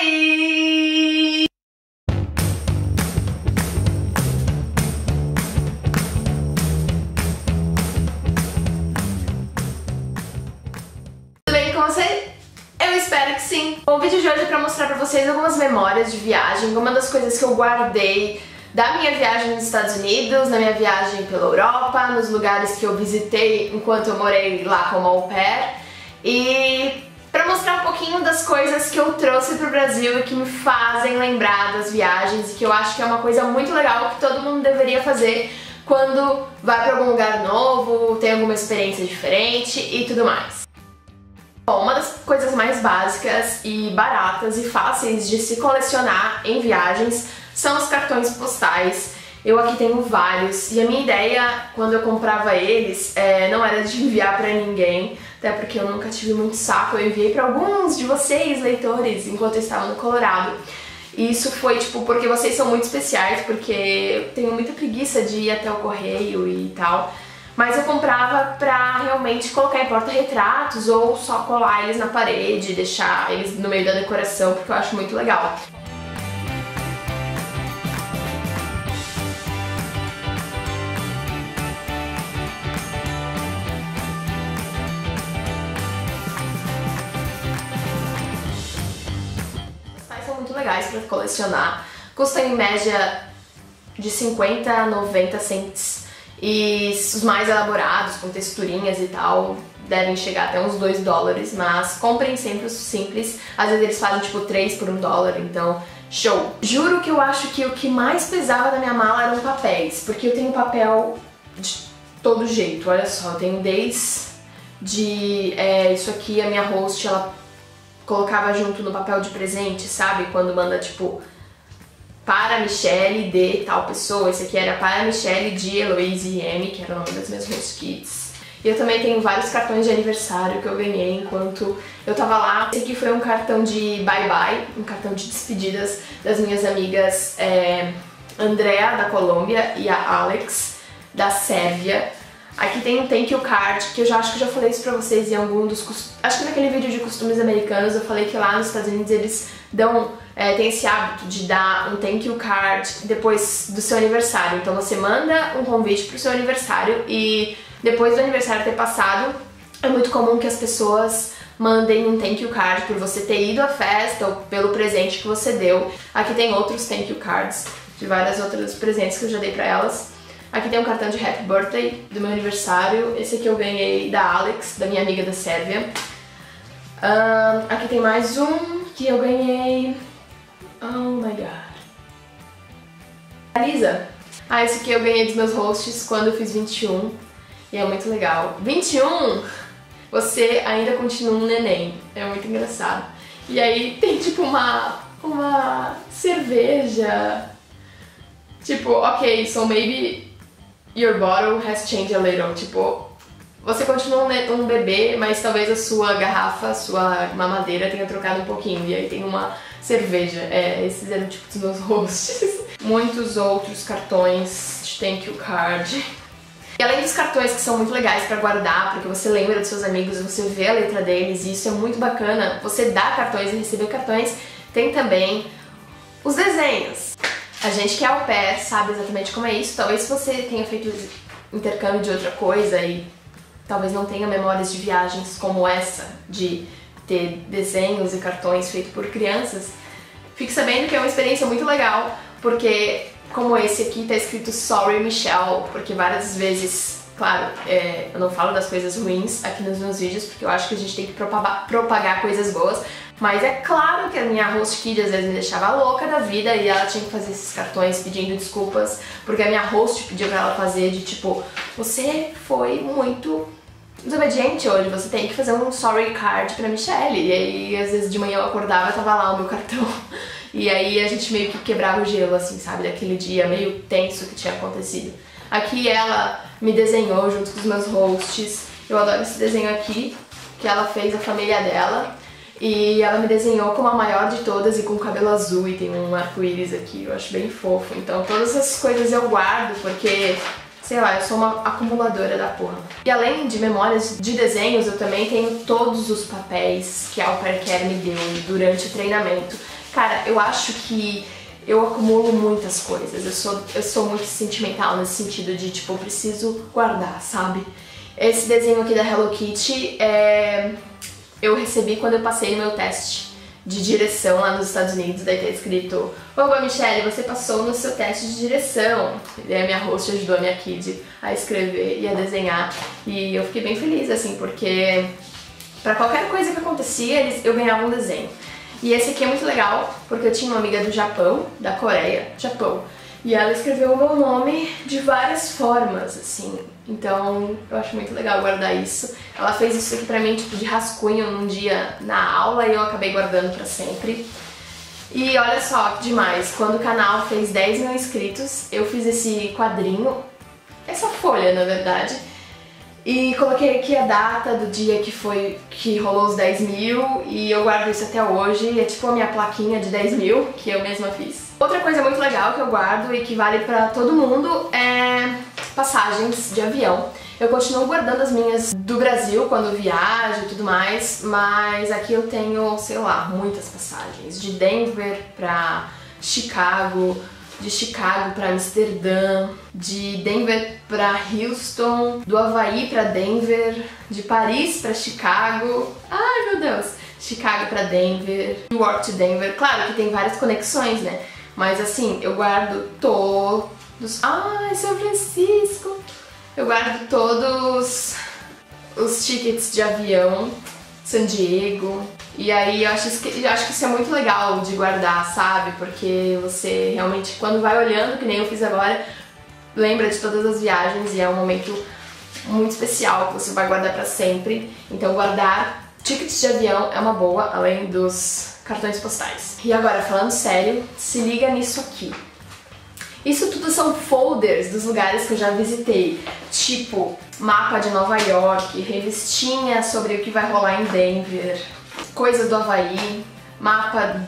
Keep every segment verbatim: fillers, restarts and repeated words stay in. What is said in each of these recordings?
Oi! Tudo bem com você? Eu espero que sim! Bom, o vídeo de hoje é pra mostrar pra vocês algumas memórias de viagem, uma das coisas que eu guardei da minha viagem nos Estados Unidos, na minha viagem pela Europa, nos lugares que eu visitei enquanto eu morei lá como au pair, e pra mostrar um pouquinho das coisas que eu trouxe pro Brasil e que me fazem lembrar das viagens e que eu acho que é uma coisa muito legal que todo mundo deveria fazer quando vai pra algum lugar novo, tem alguma experiência diferente e tudo mais. Bom, uma das coisas mais básicas e baratas e fáceis de se colecionar em viagens são os cartões postais. Eu aqui tenho vários e a minha ideia quando eu comprava eles é, não era de enviar pra ninguém, até porque eu nunca tive muito saco, eu enviei pra alguns de vocês, leitores, enquanto eu estava no Colorado. E isso foi tipo porque vocês são muito especiais, porque eu tenho muita preguiça de ir até o correio e tal. Mas eu comprava pra realmente colocar em porta-retratos ou só colar eles na parede, deixar eles no meio da decoração, porque eu acho muito legal. São muito legais pra colecionar, custam em média de cinquenta a noventa cents e os mais elaborados, com texturinhas e tal, devem chegar até uns dois dólares, mas comprem sempre os simples, às vezes eles fazem tipo três por um dólar, então show! Juro que eu acho que o que mais pesava na minha mala eram papéis, porque eu tenho papel de todo jeito, olha só, eu tenho desde é, isso aqui, a minha host, ela colocava junto no papel de presente, sabe? Quando manda tipo para Michelle de tal pessoa. Esse aqui era para Michelle de Heloise M, que era o nome das minhas host kits. E eu também tenho vários cartões de aniversário que eu ganhei enquanto eu tava lá. Esse aqui foi um cartão de bye-bye, um cartão de despedidas das minhas amigas é, Andrea, da Colômbia, e a Alex, da Sérvia. Aqui tem um thank you card, que eu já acho que eu já falei isso pra vocês em algum dos costumes. Acho que naquele vídeo de costumes americanos eu falei que lá nos Estados Unidos eles dão, é, tem esse hábito de dar um thank you card depois do seu aniversário. Então você manda um convite pro seu aniversário e depois do aniversário ter passado, é muito comum que as pessoas mandem um thank you card por você ter ido à festa ou pelo presente que você deu. Aqui tem outros thank you cards de várias outras presentes que eu já dei pra elas. Aqui tem um cartão de Happy Birthday do meu aniversário. Esse aqui eu ganhei da Alex, da minha amiga da Sérvia. Um, aqui tem mais um que eu ganhei... Oh my god. A Lisa. Ah, esse aqui eu ganhei dos meus hosts quando eu fiz vinte e um. E é muito legal. vinte e um, você ainda continua um neném. É muito engraçado. E aí tem tipo uma, uma cerveja. Tipo, ok, so maybe your bottle has changed a little, tipo, você continua um bebê, mas talvez a sua garrafa, a sua mamadeira tenha trocado um pouquinho, e aí tem uma cerveja. É, esses eram tipo dos meus hosts. Muitos outros cartões de thank you card. E além dos cartões que são muito legais pra guardar, porque você lembra dos seus amigos, você vê a letra deles, e isso é muito bacana, você dá cartões e receber cartões, tem também os desenhos. A gente que é au pair sabe exatamente como é isso. Talvez se você tenha feito intercâmbio de outra coisa e talvez não tenha memórias de viagens como essa, de ter desenhos e cartões feitos por crianças, fique sabendo que é uma experiência muito legal, porque como esse aqui tá escrito Sorry Michelle, porque várias vezes, claro, é, eu não falo das coisas ruins aqui nos meus vídeos, porque eu acho que a gente tem que propagar, propagar coisas boas, mas é claro que a minha host kid às vezes me deixava louca da vida e ela tinha que fazer esses cartões pedindo desculpas, porque a minha host pediu pra ela fazer de tipo, você foi muito desobediente hoje, você tem que fazer um sorry card pra Michelle. E aí às vezes de manhã eu acordava e tava lá o meu cartão. E aí a gente meio que quebrava o gelo, assim, sabe, daquele dia meio tenso que tinha acontecido. Aqui ela me desenhou junto com os meus hosts. Eu adoro esse desenho aqui, que ela fez a família dela. E ela me desenhou como a maior de todas e com cabelo azul e tem um arco-íris aqui, eu acho bem fofo. Então todas essas coisas eu guardo porque, sei lá, eu sou uma acumuladora da porra. E além de memórias de desenhos, eu também tenho todos os papéis que a Au Pair Care me deu durante o treinamento. Cara, eu acho que eu acumulo muitas coisas. Eu sou, eu sou muito sentimental nesse sentido de, tipo, eu preciso guardar, sabe? Esse desenho aqui da Hello Kitty é... eu recebi quando eu passei no meu teste de direção lá nos Estados Unidos. Daí tá escrito: oba, Michelle, você passou no seu teste de direção. E aí a minha host ajudou a minha kid a escrever e a desenhar. E eu fiquei bem feliz, assim, porque pra qualquer coisa que acontecia, eles, eu ganhava um desenho. E esse aqui é muito legal, porque eu tinha uma amiga do Japão, da Coreia, Japão, e ela escreveu o meu nome de várias formas, assim. Então eu acho muito legal guardar isso. Ela fez isso aqui pra mim, tipo, de rascunho num dia na aula, e eu acabei guardando pra sempre. E olha só que demais, quando o canal fez dez mil inscritos, eu fiz esse quadrinho, essa folha na verdade, e coloquei aqui a data do dia que foi que rolou os dez mil, e eu guardo isso até hoje. É tipo a minha plaquinha de dez mil que eu mesma fiz. Outra coisa muito legal que eu guardo e que vale pra todo mundo é passagens de avião. Eu continuo guardando as minhas do Brasil quando viajo e tudo mais, mas aqui eu tenho, sei lá, muitas passagens. De Denver pra Chicago, de Chicago pra Amsterdã, de Denver pra Houston, do Havaí pra Denver, de Paris pra Chicago, ai meu Deus, Chicago pra Denver, New York to Denver. Claro que tem várias conexões, né? Mas assim, eu guardo todos... Ai, São Francisco! Eu guardo todos os tickets de avião, San Diego. E aí eu acho, que, eu acho que isso é muito legal de guardar, sabe? Porque você realmente, quando vai olhando, que nem eu fiz agora, lembra de todas as viagens e é um momento muito especial que você vai guardar pra sempre. Então guardar tickets de avião é uma boa, além dos cartões postais. E agora, falando sério, se liga nisso aqui. Isso tudo são folders dos lugares que eu já visitei, tipo mapa de Nova York, revistinha sobre o que vai rolar em Denver, coisas do Havaí, mapa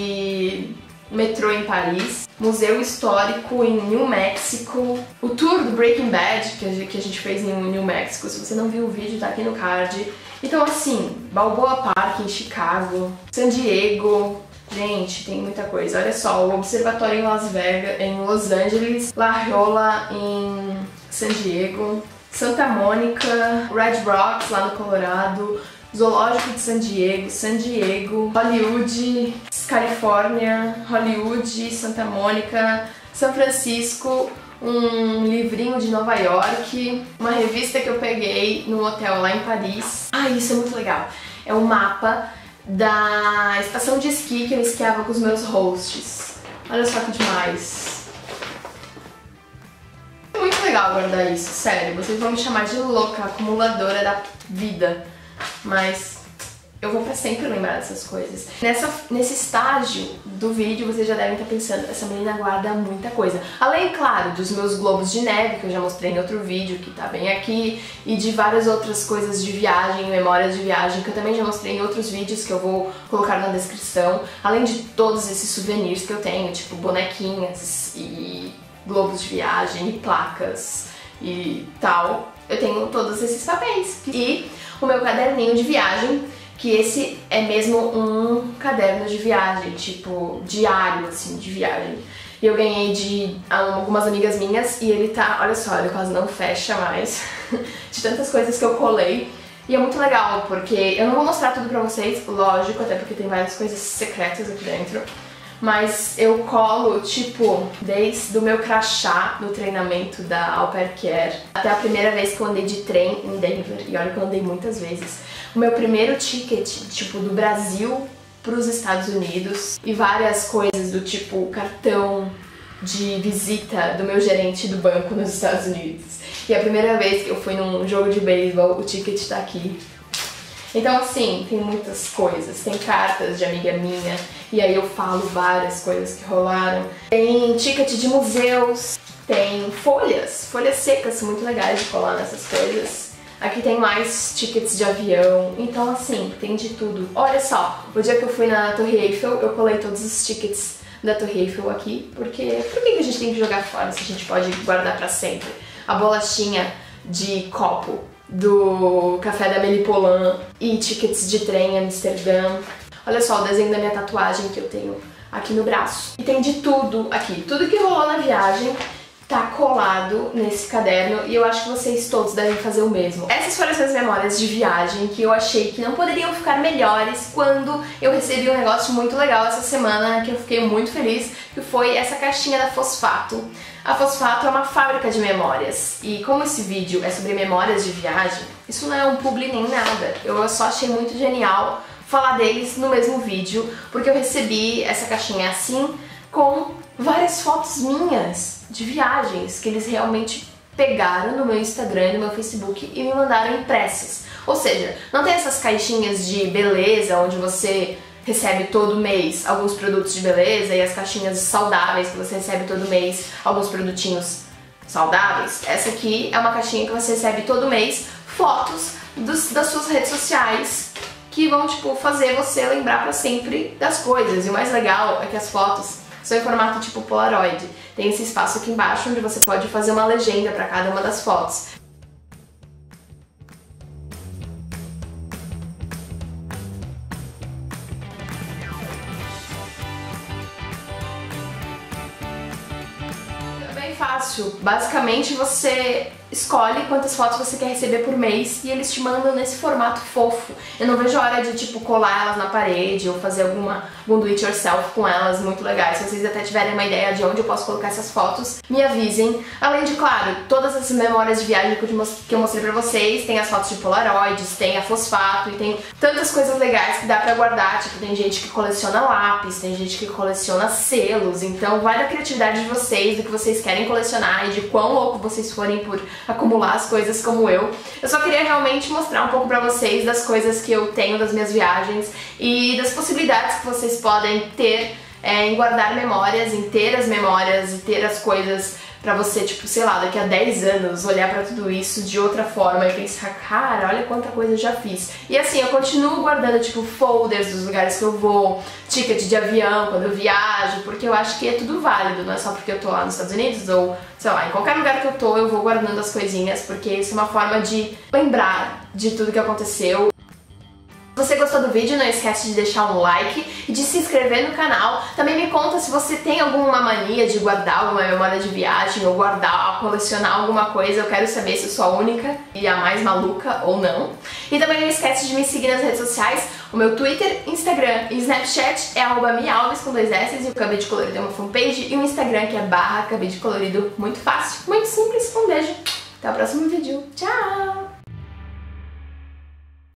de metrô em Paris, museu histórico em New Mexico, o tour do Breaking Bad que a gente fez em New Mexico. Se você não viu o vídeo, tá aqui no card. Então assim, Balboa Park em Chicago, San Diego. Gente, tem muita coisa. Olha só, o Observatório em Las Vegas, em Los Angeles, La Jolla em San Diego, Santa Mônica, Red Rocks lá no Colorado, Zoológico de San Diego, San Diego, Hollywood, Califórnia, Hollywood, Santa Mônica, São Francisco, um livrinho de Nova York, uma revista que eu peguei no hotel lá em Paris. Ah, isso é muito legal. É um mapa da estação de esqui que eu esquiava com os meus hosts. Olha só que demais. É muito legal guardar isso, sério. Vocês vão me chamar de louca, acumuladora da vida, mas eu vou pra sempre lembrar dessas coisas. Nessa, nesse estágio do vídeo, vocês já devem estar pensando, essa menina guarda muita coisa. Além, claro, dos meus globos de neve, que eu já mostrei em outro vídeo, que tá bem aqui, e de várias outras coisas de viagem, memórias de viagem, que eu também já mostrei em outros vídeos, que eu vou colocar na descrição. Além de todos esses souvenirs que eu tenho, tipo bonequinhas e globos de viagem e placas e tal. Eu tenho todos esses papéis. E o meu caderninho de viagem, que esse é mesmo um caderno de viagem, tipo diário, assim, de viagem. E eu ganhei de algumas amigas minhas e ele tá, olha só, ele quase não fecha mais, de tantas coisas que eu colei. E é muito legal, porque eu não vou mostrar tudo pra vocês, lógico, até porque tem várias coisas secretas aqui dentro. Mas eu colo, tipo, desde o meu crachá no treinamento da Au Pair Care até a primeira vez que eu andei de trem em Denver, e olha que eu andei muitas vezes. O meu primeiro ticket, tipo, do Brasil pros Estados Unidos, e várias coisas do tipo cartão de visita do meu gerente do banco nos Estados Unidos. E a primeira vez que eu fui num jogo de beisebol, o ticket tá aqui. Então assim, tem muitas coisas, tem cartas de amiga minha, e aí eu falo várias coisas que rolaram. Tem ticket de museus, tem folhas, folhas secas, muito legais de colar nessas coisas. Aqui tem mais tickets de avião, então assim, tem de tudo. Olha só, o dia que eu fui na Torre Eiffel, eu colei todos os tickets da Torre Eiffel aqui, porque por que a gente tem que jogar fora se a gente pode guardar pra sempre? A bolachinha de copo do café da Amélie Poulain e tickets de trem em Amsterdã. Olha só o desenho da minha tatuagem que eu tenho aqui no braço. E tem de tudo aqui. Tudo que rolou na viagem tá colado nesse caderno e eu acho que vocês todos devem fazer o mesmo. Essas foram as minhas memórias de viagem que eu achei que não poderiam ficar melhores quando eu recebi um negócio muito legal essa semana, que eu fiquei muito feliz, que foi essa caixinha da Fosfato. A Fosfato é uma fábrica de memórias e como esse vídeo é sobre memórias de viagem, isso não é um publi nem nada. Eu só achei muito genial falar deles no mesmo vídeo, porque eu recebi essa caixinha assim, com várias fotos minhas de viagens que eles realmente pegaram no meu Instagram e no meu Facebook e me mandaram impressas. Ou seja, não tem essas caixinhas de beleza onde você recebe todo mês alguns produtos de beleza e as caixinhas saudáveis que você recebe todo mês alguns produtinhos saudáveis. Essa aqui é uma caixinha que você recebe todo mês fotos dos, das suas redes sociais que vão, tipo, fazer você lembrar pra sempre das coisas. E o mais legal é que as fotos são em formato tipo Polaroid. Tem esse espaço aqui embaixo onde você pode fazer uma legenda para cada uma das fotos. É bem fácil. Basicamente você escolhe quantas fotos você quer receber por mês e eles te mandam nesse formato fofo. Eu não vejo a hora de, tipo, colar elas na parede ou fazer alguma, algum do it yourself com elas muito legais. Se vocês até tiverem uma ideia de onde eu posso colocar essas fotos, me avisem. Além de, claro, todas essas memórias de viagem que eu mostrei pra vocês, tem as fotos de Polaroids, tem a Fosfato e tem tantas coisas legais que dá pra guardar. Tipo, tem gente que coleciona lápis, tem gente que coleciona selos, então vai da criatividade de vocês, do que vocês querem colecionar e de quão louco vocês forem por acumular as coisas como eu. Eu só queria realmente mostrar um pouco pra vocês das coisas que eu tenho das minhas viagens e das possibilidades que vocês podem ter é, em guardar memórias, em ter as memórias e ter as coisas pra você, tipo, sei lá, daqui a dez anos olhar pra tudo isso de outra forma e pensar, cara, olha quanta coisa eu já fiz. E assim, eu continuo guardando, tipo, folders dos lugares que eu vou, ticket de avião quando eu viajo, porque eu acho que é tudo válido, não é só porque eu tô lá nos Estados Unidos ou, sei lá, em qualquer lugar que eu tô, eu vou guardando as coisinhas, porque isso é uma forma de lembrar de tudo que aconteceu. Se você gostou do vídeo, não esquece de deixar um like e de se inscrever no canal. Também me conta se você tem alguma mania de guardar alguma memória de viagem ou guardar, colecionar alguma coisa. Eu quero saber se eu sou a única e a mais maluca ou não. E também não esquece de me seguir nas redes sociais. O meu Twitter, Instagram e Snapchat é arroba mialves com dois S e o Cabide Colorido é uma fanpage e um Instagram que é barra Cabide Colorido. Muito fácil, muito simples. Um beijo, até o próximo vídeo. Tchau!